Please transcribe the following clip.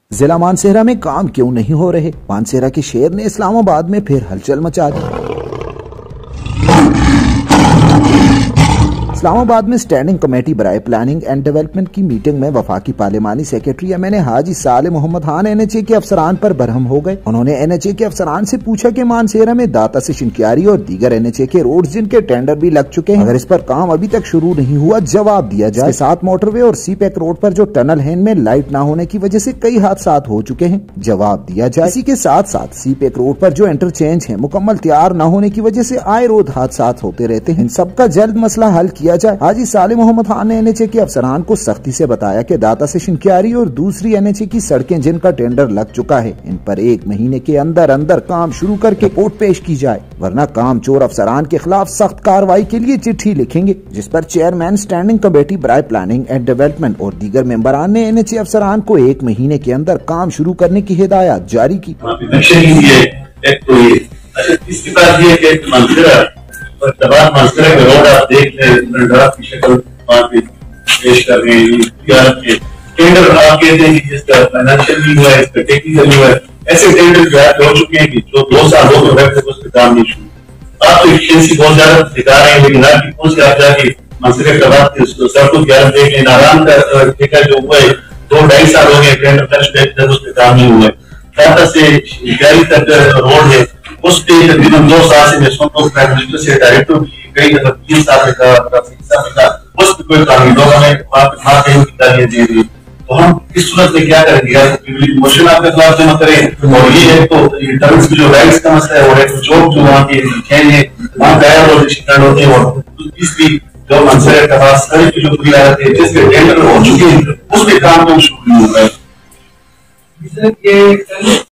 ضلع مانسہرہ میں کام کیوں نہیں ہو رہے؟ مانسہرہ کے شیر نے اسلام آباد میں پھر ہلچل مچا دی۔ اسلام آباد میں اسٹینڈنگ کمیٹی برائے پلاننگ اینڈ ڈیولپمنٹ کی میٹنگ میں وفاقی پارلیمانی secretary M N A Haji Saleh Muhammad Khan N H A کے افسران پر برہم ہو گئے۔ انہوں نے این ایچ اے کے افسران سے پوچھا کہ مانسہرہ میں داتا سے شنکیاری اور دیگر این ایچ اے کے روڈز جن کے ٹینڈر بھی لگ چکے ہیں، اگر اس پر کام ابھی تک شروع نہیں ہوا جواب دیا جائے۔ اس کے ساتھ موٹر وے اور سی پیک روڈ پر جو ٹنل ہے ان میں لائٹ نہ ہونے کی وجہ سے کئی حادثات ہو چکے ہیں، جواب دیا جائے۔ اسی کے ساتھ ساتھ سی پیک روڈ پر جو انٹرچینج ہے مکمل تیار نہ ہونے کی وجہ سے آئے روز حادثات ہوتے رہتے ہیں، ان سب کا جلد مسئلہ حل کیا جائے۔ حاجی صالح محمد خان نے این ایچ اے کے افسران کو سختی سے بتایا کہ داتا سے شنکیاری اور دوسری این ایچ اے کی سڑکیں جن کا ٹینڈر لگ چکا ہے ان پر 1 مہینے کے اندر کام شروع کر کے رپورٹ پیش کی جائے، ورنہ کام چور افسران کے خلاف سخت کارروائی کے لیے چٹھی لکھیں گے، جس پر چیئرمین اسٹینڈنگ کمیٹی برائے پلاننگ اینڈ ڈیولپمنٹ اور دیگر ممبران نے این ایچ اے افسران کو 1 مہینے کے اندر کام شروع کرنے کی ہدایات جاری کی۔ مانسہرہ کے روڈ آپ دیکھ لیں ڈرافٹ کی شکل پیش کر رہے ہیں، ٹینڈر آپ کہتے ہیں کہ جس کا فائنانشیل بھی ہوا ہے، اس کا ٹیکنیکل بھی ہوا ہے، ایسے ٹینڈر جو ہو چکے ہیں کہ جو 2 سال ہو گئے تک اس پہ کام نہیں شروع۔ آپ تو ایفیشنسی بہت زیادہ دکھا رہے ہیں، لیکن آپ کی پوچھ کے آپ جا کے مانسہرہ کے بعد سڑکوں کی حالت دیکھ لیں، ناران کا ٹھیکہ جو ہوا ہے 2-2.5 سال ہو گئے ٹینڈر فلش بیک تک اس پہ کام نہیں ہوا ہے۔ داتا سے شنکیاری تک روڈ ہے، اس پہ تقریباً 2 سال سے میں سنتا ہوں سے ڈائریکٹر کی کئی دفعہ 3 سال کا اس پہ کوئی کام نہیں، لوگوں نے دے دی۔ تو ہم اس صورت میں کیا کریں گے؟ موشن آپ کے خلاف جمع کریں، اور یہ ہے تو ٹرمز کی جو رائٹس کا مسئلہ ہے وہ ایک جاب جو وہاں کے چینج ہے وہاں گیا اور شکایت ہوتے ہیں، اور تیسری جو مانسہرہ کے پاس سڑک کی جو پوری حالت ہے جس کے ٹینڈر ہو چکے ہیں اس پہ کام شروع نہیں ہو رہا ہے۔